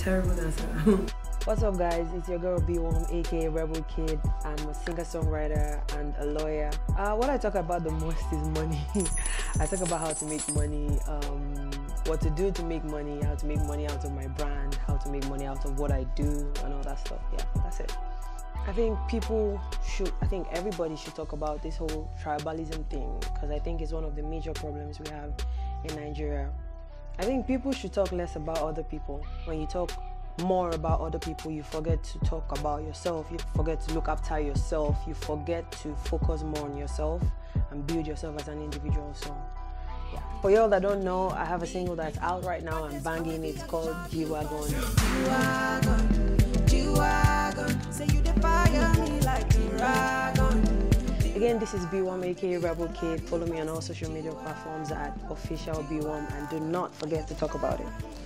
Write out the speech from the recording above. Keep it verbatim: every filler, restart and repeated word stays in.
terrible dancer. What's up, guys? It's your girl Biwom, aka Rebel Kid. I'm a singer-songwriter and a lawyer. Uh, what I talk about the most is money. I talk about how to make money, um, what to do to make money, how to make money out of my brand, how to make money out of what I do, and all that stuff. Yeah, that's it. I think people should, I think everybody should talk about this whole tribalism thing, because I think it's one of the major problems we have in Nigeria. I think people should talk less about other people. When you talk more about other people, you forget to talk about yourself, you forget to look after yourself, you forget to focus more on yourself and build yourself as an individual. So yeah. For y'all that don't know, I have a single that's out right now. I'm banging. It's called G-wagon. G-wagon, G-wagon, say you defy me like G-wagon. Again, this is Biwom, aka Rebel Kid. Follow me on all social media platforms at official Biwom, and do not forget to talk about it.